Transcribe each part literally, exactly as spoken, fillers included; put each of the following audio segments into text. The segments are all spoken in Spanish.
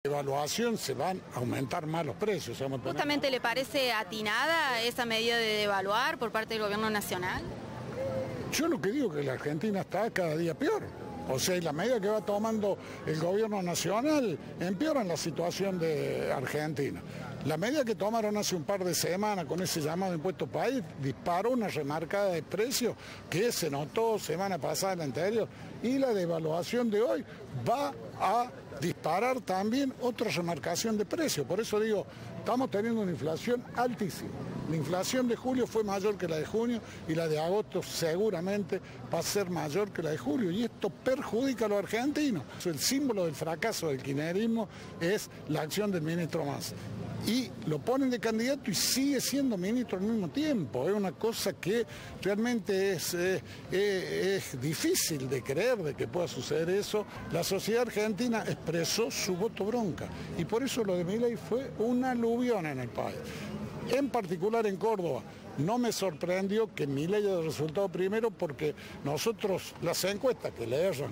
Evaluación se van a aumentar más los precios. ¿Justamente le parece atinada esa medida de devaluar por parte del gobierno nacional? Yo lo que digo es que la Argentina está cada día peor. O sea, y la medida que va tomando el gobierno nacional empeoran la situación de Argentina. La medida que tomaron hace un par de semanas con ese llamado impuesto país disparó una remarcada de precios que se notó semana pasada en la anterior. Y la devaluación de hoy va a disparar también otra remarcación de precios. Por eso digo, estamos teniendo una inflación altísima. La inflación de julio fue mayor que la de junio y la de agosto seguramente va a ser mayor que la de julio. Y esto perjudica a los argentinos. El símbolo del fracaso del kirchnerismo es la acción del ministro Massa. Y lo ponen de candidato y sigue siendo ministro al mismo tiempo. Es una cosa que realmente es, eh, eh, es difícil de creer de que pueda suceder eso. La sociedad argentina expresó su voto bronca y por eso lo de Milei fue una aluvión en el país. En particular en Córdoba. No me sorprendió que Milei haya resultado primero porque nosotros las encuestas que le erran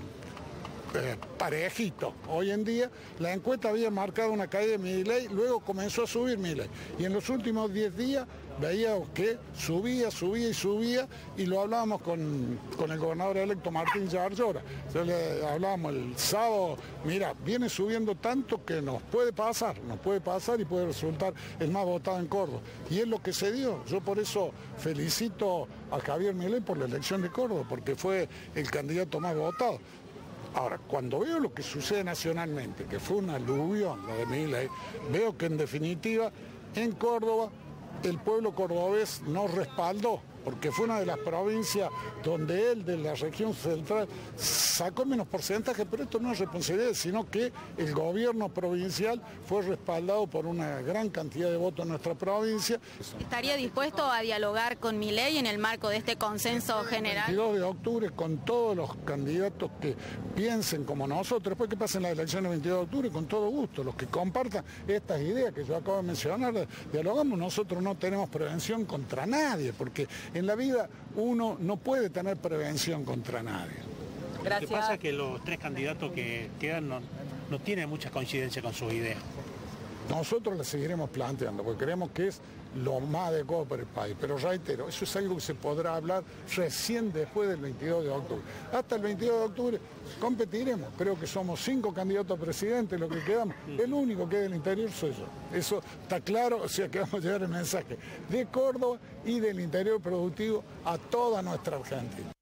Eh, parejito. Hoy en día la encuesta había marcado una caída de Milei, luego comenzó a subir Milei. Y en los últimos diez días veíamos que subía, subía y subía, y lo hablábamos con, con el gobernador electo Martín Yarlora. Entonces le hablábamos el sábado, mira, viene subiendo tanto que nos puede pasar, nos puede pasar y puede resultar el más votado en Córdoba. Y es lo que se dio. Yo por eso felicito a Javier Milei por la elección de Córdoba, porque fue el candidato más votado. Ahora, cuando veo lo que sucede nacionalmente, que fue una aluvión la de Milei, veo que en definitiva en Córdoba el pueblo cordobés no respaldó, porque fue una de las provincias donde él, de la región central, sacó menos porcentaje, pero esto no es responsabilidad, sino que el gobierno provincial fue respaldado por una gran cantidad de votos en nuestra provincia. ¿Estaría dispuesto a dialogar con Milei en el marco de este consenso general? El veintidós de octubre, con todos los candidatos que piensen como nosotros, después que pasen las elecciones el veintidós de octubre, con todo gusto, los que compartan estas ideas que yo acabo de mencionar, dialogamos. Nosotros no tenemos prevención contra nadie, porque en la vida uno no puede tener prevención contra nadie. Gracias. Lo que pasa es que los tres candidatos que quedan no, no tienen mucha coincidencia con sus ideas. Nosotros la seguiremos planteando, porque creemos que es lo más adecuado para el país. Pero reitero, eso es algo que se podrá hablar recién después del veintidós de octubre. Hasta el veintidós de octubre competiremos. Creo que somos cinco candidatos a presidente, lo que quedamos. El único que es del interior soy yo. Eso está claro, o sea que vamos a llevar el mensaje de Córdoba y del interior productivo a toda nuestra Argentina.